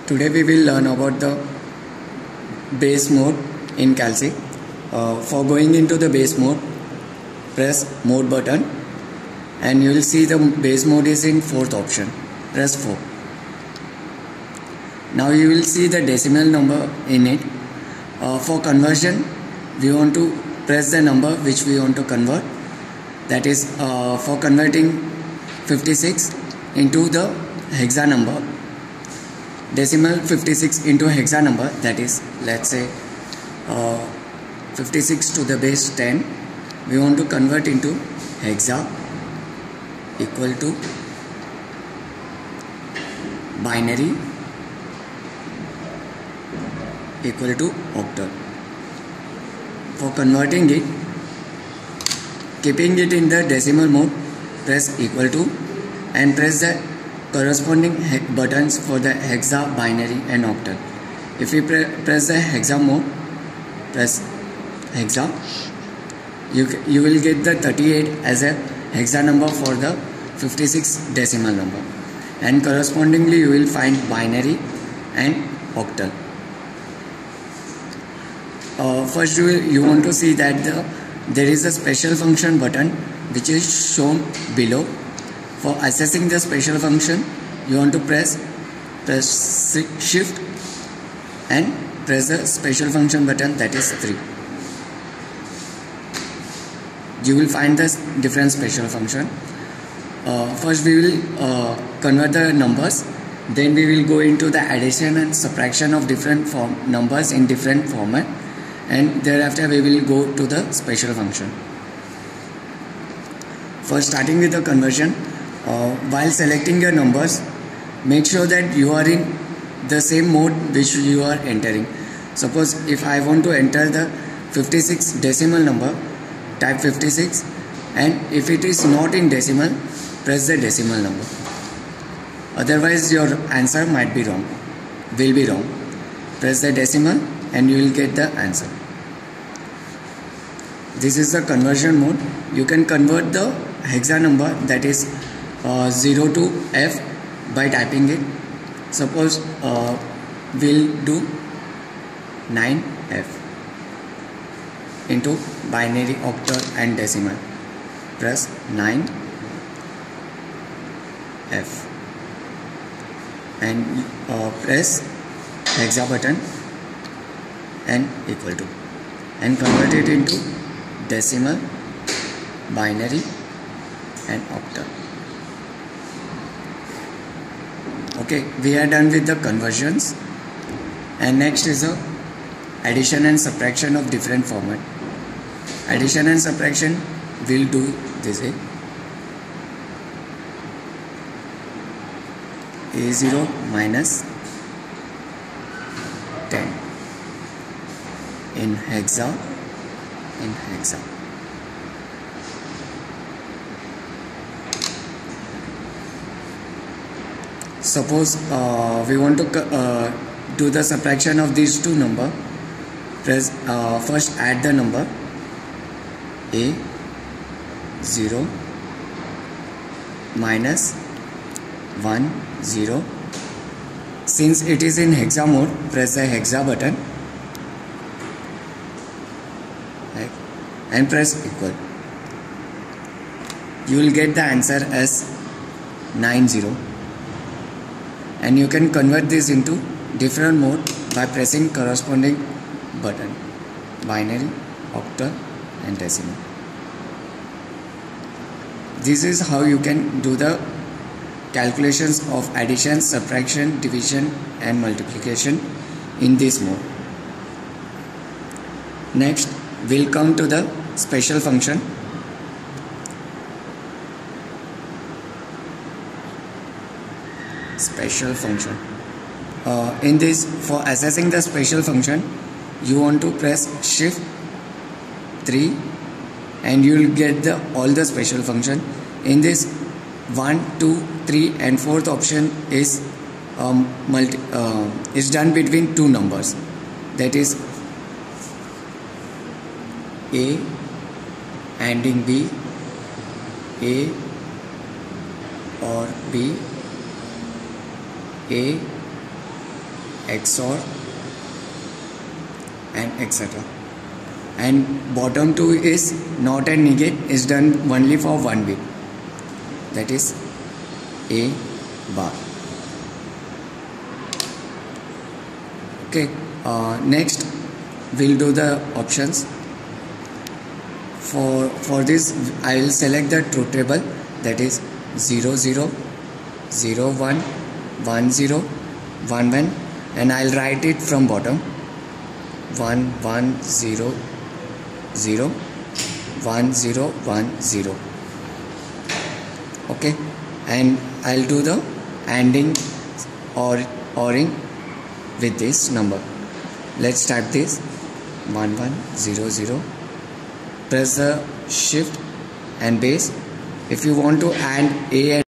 Today we will learn about the base mode in Calc. For going into the base mode, press mode button and you will see the base mode is in fourth option. Press 4. Now you will see the decimal number in it. For conversion, we want to press the number which we want to convert. That is for converting 56 into the hexa number. Decimal 56 into hexa number, that is, let's say 56 to the base 10. We want to convert into hexa equal to binary equal to octal. For converting it, keeping it in the decimal mode, press equal to and press the corresponding buttons for the hexa, binary and octal. If we press the hexa mode, press hexa, you will get the 38 as a hexa number for the 56 decimal number, and correspondingly you will find binary and octal. First you want to see that there is a special function button which is shown below. For accessing the special function, you want to press shift and press the special function button, that is 3. You will find the different special function. First we will convert the numbers, then we will go into the addition and subtraction of different numbers in different format, and thereafter we will go to the special function. For starting with the conversion, while selecting your numbers, make sure that you are in the same mode which you are entering. Suppose if I want to enter the 56 decimal number, type 56, and if it is not in decimal, press the decimal number. Otherwise your answer might be wrong, will be wrong. Press the decimal and you will get the answer. This is the conversion mode. You can convert the hexa number, that is 0 to F, by typing it. Suppose we'll do 9F into binary, octal and decimal. Press 9F and press hexa button and equal to, and convert it into decimal, binary and octal. Okay, we are done with the conversions, and next is the addition and subtraction of different format. Addition and subtraction will do this way. A0 minus 10 in hexa. Suppose we want to do the subtraction of these two numbers. Press first add the number A0 minus 1 0. Since it is in hexa mode, press the hexa button and press equal. You will get the answer as 90, and you can convert this into different mode by pressing corresponding button, binary, octal and decimal. This is how you can do the calculations of addition, subtraction, division and multiplication in this mode. Next we'll come to the special function. Special function. In this, for accessing the special function, you want to press shift 3 and you will get all the special function. In this, 1, 2, 3 and 4th option is done between two numbers, that is A ANDing B, A or B, A XOR and etc. And bottom two is not and negate is done only for one bit, that is A bar. Okay, next we'll do the options. For this I will select the truth table, that is 0 0 0 1 1 0 1 1, and I'll write it from bottom 1 1 0 0 1 0 1 0. Okay, and I'll do the ANDing or ORing with this number. Let's start this 1 1 0 0. Press the shift and base. If you want to add A and